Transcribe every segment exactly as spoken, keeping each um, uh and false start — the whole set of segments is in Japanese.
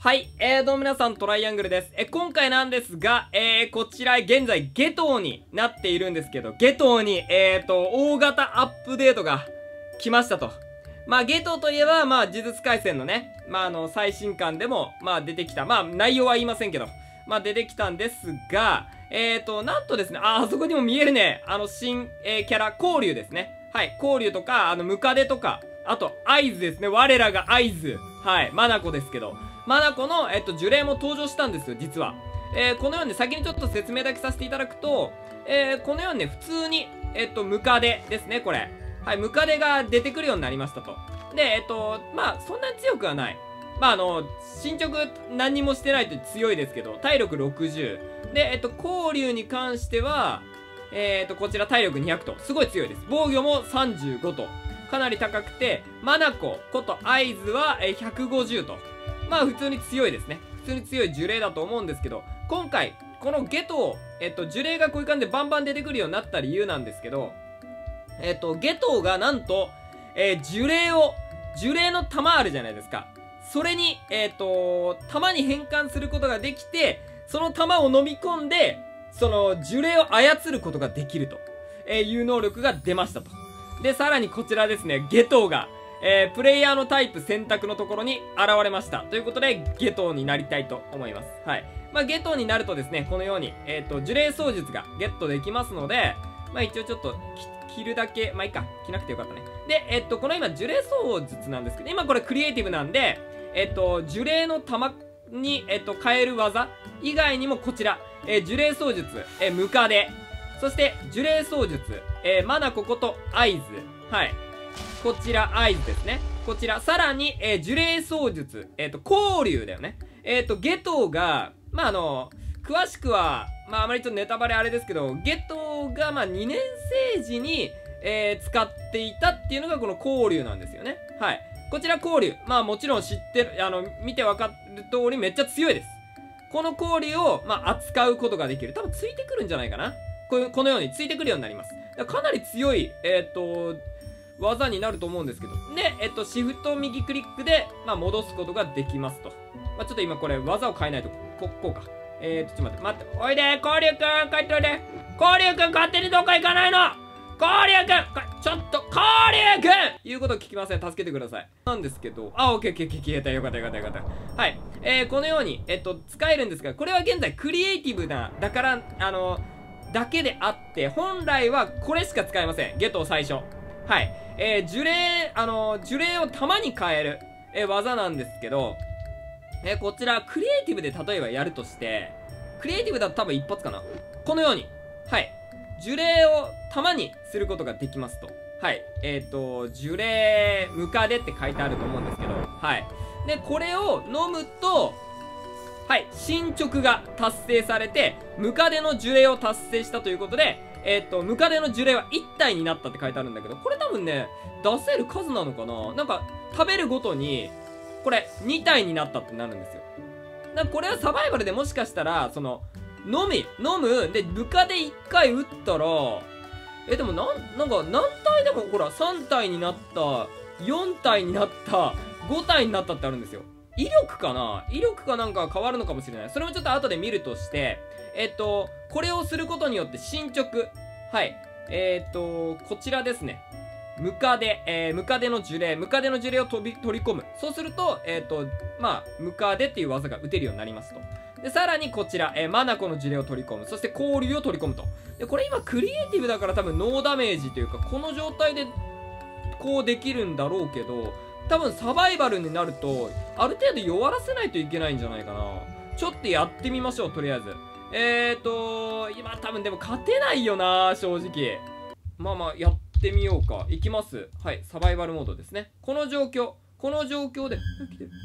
はい、えー、どうも皆さん、トライアングルです。え、今回なんですが、えー、こちら、現在、ゲトウになっているんですけど、ゲトウに、えーと、大型アップデートが来ましたと。まあ、ゲトウといえば、まあ、呪術廻戦のね、まあ、あの、最新刊でも、まあ、出てきた、まあ、内容は言いませんけど、まあ、出てきたんですが、えーと、なんとですね、あ、あそこにも見えるね、あの、新、えー、キャラ、光龍ですね。はい、光龍とか、あの、ムカデとか、あと、合図ですね。我らが合図。はい、マナコですけど、マナコの、えっと、呪霊も登場したんですよ、実は。えー、このように、先にちょっと説明だけさせていただくと、えー、このようにね、普通に、えっと、ムカデですね、これ。はい、ムカデが出てくるようになりましたと。で、えっと、まあ、そんなに強くはない。まあ、あの、進捗何にもしてないと強いですけど、体力ろくじゅう。で、えっと、光龍に関しては、えっと、こちら体力にひゃくと、すごい強いです。防御もさんじゅうごと。かなり高くて、マナコこと合図はひゃくごじゅうと。まあ普通に強いですね。普通に強い呪霊だと思うんですけど、今回、このゲトウ、えっと、呪霊がこういう感じでバンバン出てくるようになった理由なんですけど、えっと、ゲトウがなんと、えー、呪霊を、呪霊の玉あるじゃないですか。それに、えっと、玉に変換することができて、その玉を飲み込んで、その呪霊を操ることができるという能力が出ましたと。で、さらにこちらですね、ゲトウが、えー、プレイヤーのタイプ選択のところに現れました。ということで、ゲトウになりたいと思います。はい。まあ、ゲトウになるとですね、このように、えっと、呪霊操術がゲットできますので、まあ、一応ちょっと、着るだけ、まあ、いいか。着なくてよかったね。で、えっと、この今、呪霊操術なんですけど、今これクリエイティブなんで、えっと、呪霊の玉に、えっと、変える技以外にもこちら、えー、呪霊操術、えー、ムカデ、そして、呪霊操術、えー、マナコこと合図。はい。こちら、合図ですね。こちら、さらに、えー、呪霊操術。えっと、光龍だよね。えっと、ゲトウが、まあ、あの、詳しくは、まあ、あまりちょっとネタバレあれですけど、ゲトウが、まあ、にねん生時に、えー、使っていたっていうのが、この光龍なんですよね。はい。こちら、光龍。まあ、もちろん知ってる、あの、見てわかる通りめっちゃ強いです。この光龍を、まあ、扱うことができる。多分、ついてくるんじゃないかな。こうこのようについてくるようになります。かなり強い、えっと、技になると思うんですけど。で、えっと、シフト右クリックで、まあ、戻すことができますと。まあ、ちょっと今これ、技を変えないと、こ、こうか。えーと、ちょっと待って、待って。おいで、光龍くん、帰っておいで。光龍くん、勝手にどっか行かないの。光龍くん、ちょっと、光龍くん言うこと聞きません。助けてください。なんですけど、あ、オッケーオッケー、消えた。よかったよかったよかった。はい。えー、このように、えっと、使えるんですが、これは現在、クリエイティブな、だから、あの、だけであって、本来はこれしか使えません。ゲトウ最初。はい。えー、呪霊、あのー、呪霊を弾に変える、えー、技なんですけど、えー、こちら、クリエイティブで例えばやるとして、クリエイティブだと多分一発かな。このように、はい。呪霊を弾にすることができますと。はい。えっと、呪霊、ムカデって書いてあると思うんですけど、はい。で、これを飲むと、はい、進捗が達成されて、ムカデの呪霊を達成したということで、えっと、ムカデの呪霊はいったいになったって書いてあるんだけど、これ多分ね、出せる数なのかな？なんか、食べるごとに、これ、に体になったってなるんですよ。だからこれはサバイバルでもしかしたら、その、飲み、飲む、で、ムカデいっかい撃ったら、え、でもなん、なんか、何体でも、ほら、さん体になった、よん体になった、ご体になったってあるんですよ。威力かな？威力かなんかは変わるのかもしれない。それもちょっと後で見るとして、えっと、これをすることによって進捗。はい。えっと、こちらですね。ムカデ、えー、ムカデの呪霊。ムカデの呪霊を飛び、取り込む。そうすると、えっと、まあ、ムカデっていう技が打てるようになりますと。で、さらにこちら、えー、マナコの呪霊を取り込む。そして、光龍を取り込むと。で、これ今、クリエイティブだから多分ノーダメージというか、この状態で、こうできるんだろうけど、多分サバイバルになると、ある程度弱らせないといけないんじゃないかな。ちょっとやってみましょう、とりあえず。えーと、今多分でも勝てないよな、正直。まあまあ、やってみようか。いきます。はい、サバイバルモードですね。この状況、この状況で、来てる。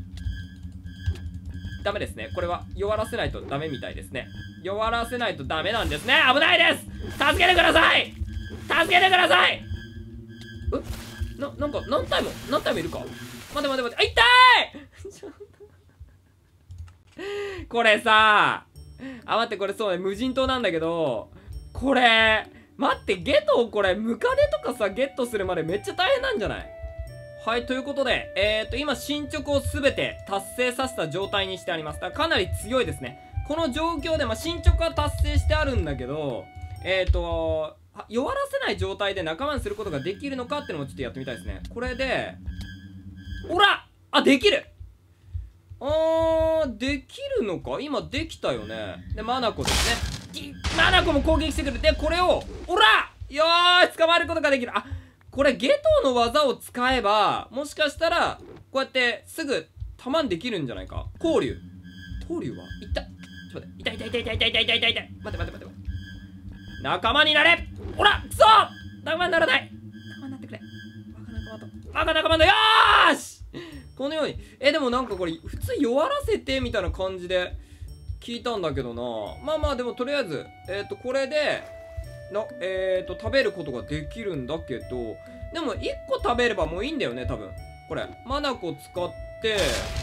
ダメですね。これは弱らせないとダメみたいですね。弱らせないとダメなんですね。危ないです！助けてください！助けてください！えな、なんか、何体も、何体もいるか？待て待て待て、あ、痛いこれさ、あ、待って、これそうね、無人島なんだけど、これ、待って、ゲトウこれ、ムカデとかさ、ゲットするまでめっちゃ大変なんじゃない？ はい、ということで、えーと、今進捗をすべて達成させた状態にしてあります。だからかなり強いですね。この状況で、まあ、進捗は達成してあるんだけど、えーと、弱らせない状態で仲間にすることができるのかっていうのもちょっとやってみたいですね。これで、ほらあ、できるあー、できるのか今できたよね。で、マナコですね。マナコも攻撃してくる。で、これを、ほらよーし捕まえることができる。あ、これゲトの技を使えば、もしかしたら、こうやってすぐ、たまんできるんじゃないか。光竜。光竜はいった。ちょっと待って。痛い痛い痛い痛い痛い痛い痛い痛い。待って待って待って待って。仲間になれほらくそ仲間にならない仲間になってくれバカ仲間と。バカ仲間だよーしこのように。え、でもなんかこれ、普通弱らせてみたいな感じで聞いたんだけどな。まあまあ、でもとりあえず、えっと、これで、な、えっと、食べることができるんだけど、でもいっこ食べればもういいんだよね、多分。これ、マナコ使って、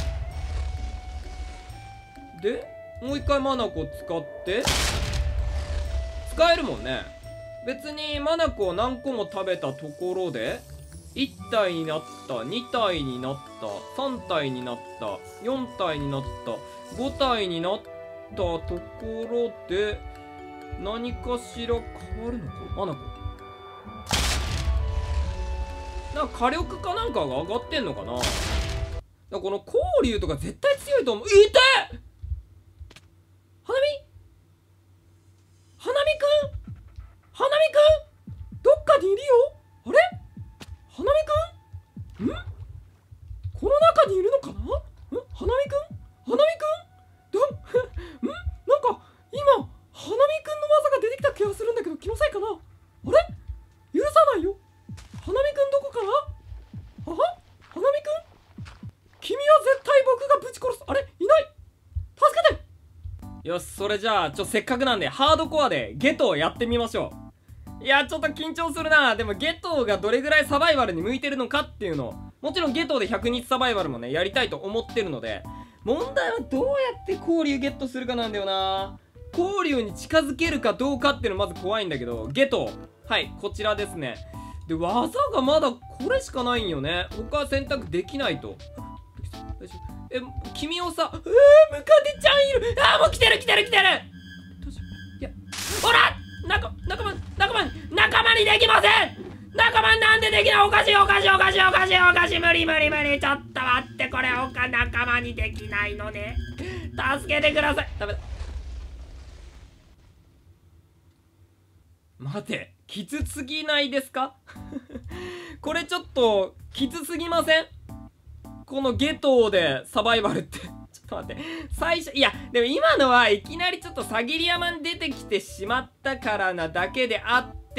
で、もう一回マナコ使って、使えるもんね。別にマナコを何個も食べたところで、いち体になった、に体になった、さん体になった、よん体になった、ご体になったところで、何かしら変わるのかマナコ。なんか火力かなんかが上がってんのかな。だからこの光竜とか絶対強いと思う。痛い花見花見くん花見くんどっかにいるよ。あれ花見くんんこの中にいるのかな。ん花見くん花見くんだんなんか今花見くんの技が出てきた気がするんだけど気のせいかな。あれ許さないよ。花見くんどこかな。あは花見くん君は絶対僕がぶち殺す。あれいない助けて。よし、それじゃあ、ちょ、せっかくなんで、ハードコアでゲトをやってみましょう。いや、ちょっと緊張するな。でも、ゲトがどれぐらいサバイバルに向いてるのかっていうのを、もちろんゲトでひゃくにちサバイバルもね、やりたいと思ってるので、問題はどうやって光竜ゲットするかなんだよな。光竜に近づけるかどうかっていうのまず怖いんだけど、ゲト。はい、こちらですね。で、技がまだこれしかないんよね。他は選択できないと。大丈夫。え、君をさ、えー、ムカデちゃんいる。あー、もう来てる来てる来てる。どうしよう。いや、ほら仲、仲間、仲間、仲間にできません。仲間なんでできない。おかしいおかしいおかしいおかしいおかしい。無理無理無理。ちょっと待って、これおか仲間にできないのね。助けてください。ダメだ。待て、きつすぎないですかこれちょっと、きつすぎません？このゲトでサバイバルってちょっと待って。最初、いや、でも今のはいきなりちょっとさぎり山に出てきてしまったからなだけであって、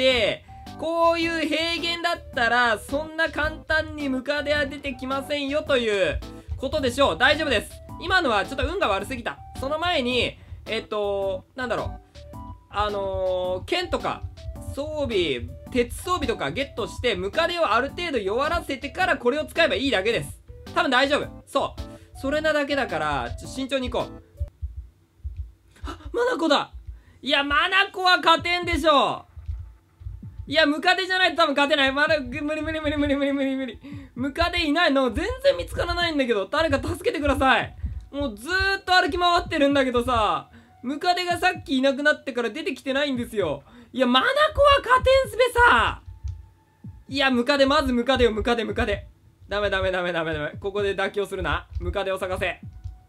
こういう平原だったら、そんな簡単にムカデは出てきませんよということでしょう。大丈夫です。今のはちょっと運が悪すぎた。その前に、えっと、なんだろう。あのー、剣とか、装備、鉄装備とかゲットして、ムカデをある程度弱らせてからこれを使えばいいだけです。多分大丈夫。そう。それなだけだから、ちょ、慎重に行こう。あ、マナコだ。いや、マナコは勝てんでしょう。いや、ムカデじゃないと多分勝てない。まだ、無理無理無理無理無理無理無理。ムカデいないの全然見つからないんだけど、誰か助けてください。もうずーっと歩き回ってるんだけどさ、ムカデがさっきいなくなってから出てきてないんですよ。いや、マナコは勝てんすべさ。いや、ムカデ、まずムカデよ、ムカデ、ムカデ。ダメダメダメダメダメ。ここで妥協するな。ムカデを探せ。えっ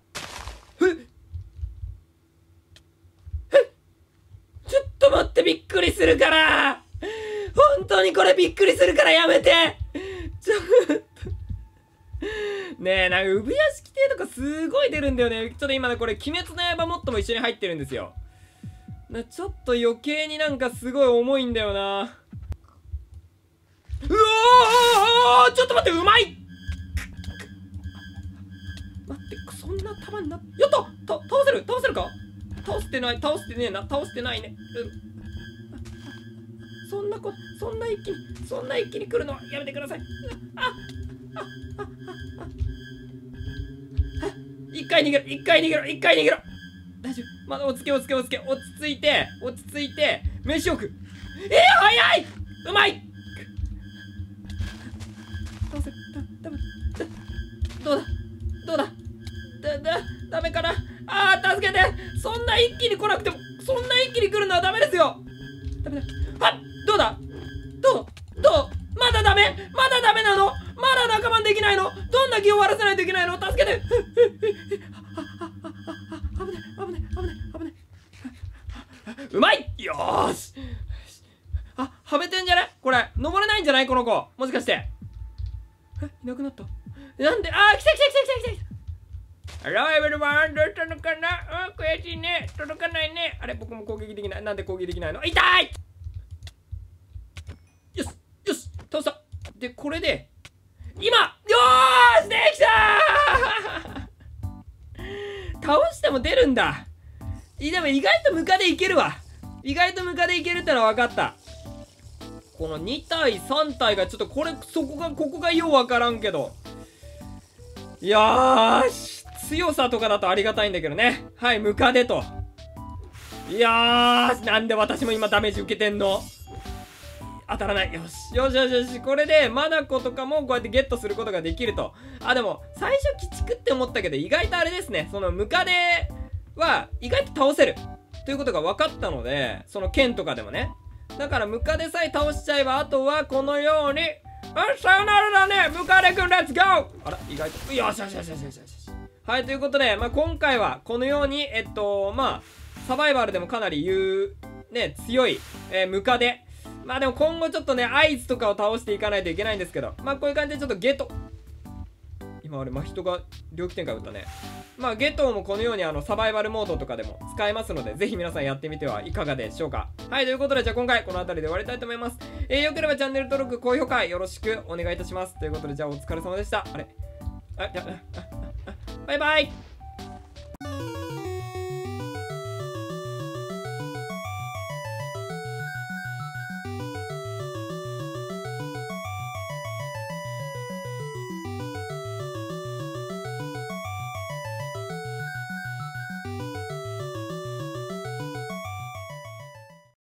えちょっと待って、びっくりするから。本当にこれびっくりするからやめて。ちょっとねえ、なんか産屋敷亭とかすごい出るんだよね。ちょっと今ね、これ鬼滅の刃モッドも一緒に入ってるんですよ。なちょっと余計になんかすごい重いんだよな。うおー、ちょっと待って、うまい。待って、そんな束になっやったた倒せる倒せるか。倒してない倒してねえな倒してないね。うん、そんなこそんな一気にそんな一気に来るのはやめてください。あああああ一回逃げろ一回逃げろ一回逃げろ。大丈夫。まだ落ち着け落ち着け落ち着け落ち着いて落ち着いて飯を食う。えー、早いうまい。倒せた多分どうだどうだだ、だ、ダメかな。あー、助けて。そんな一気に来なくても、そんな一気に来るのはダメですよ。ダメだ。はっ、どうだどうどうまだダメまだダメなのまだ仲間できないのどんな気を割らせないといけないの助けて。危ね危ね危ね危ね。うまい。よーし。あ、はめてんじゃないこれ。登れないんじゃないこの子。もしかして。え、いなくなった。なんで、あー、来た来た来た来た来た。Hello everyone! どうしたのかなうん、悔しいね。届かないね。あれ、僕も攻撃できない。なんで攻撃できないの痛いよしよし倒したで、これで、今よーしできたー倒しても出るんだ。いでも意外とムカでいけるわ。意外とムカでいけるってのは分かった。このに体さん体がちょっとこれ、そこが、ここがよう分からんけど。いやーし。強さとかだとありがたいんだけどね。はい、ムカデと。いやー、なんで私も今ダメージ受けてんの当たらない。よし。よしよしよし。これで、マナコとかもこうやってゲットすることができると。あ、でも、最初鬼畜って思ったけど、意外とあれですね。そのムカデは、意外と倒せる。ということが分かったので、その剣とかでもね。だから、ムカデさえ倒しちゃえば、あとはこのように、あ、さよならだねムカデくん、レッツゴーあら、意外と。よしよしよしよしよしよし。はい、ということで、まあ、今回はこのように、えっと、まあ、サバイバルでもかなり言う、ね、強い、えー、ムカデ。まあでも今後ちょっとね、アイスとかを倒していかないといけないんですけど、まあこういう感じでちょっとゲト。今あれ、まあ、人が猟奇展開打ったね。まあゲトもこのようにあの、サバイバルモードとかでも使えますので、ぜひ皆さんやってみてはいかがでしょうか。はい、ということで、じゃあ今回この辺りで終わりたいと思います。えー、よければチャンネル登録、高評価よろしくお願いいたします。ということで、じゃあお疲れ様でした。あれあ、じゃあ、バイバイ。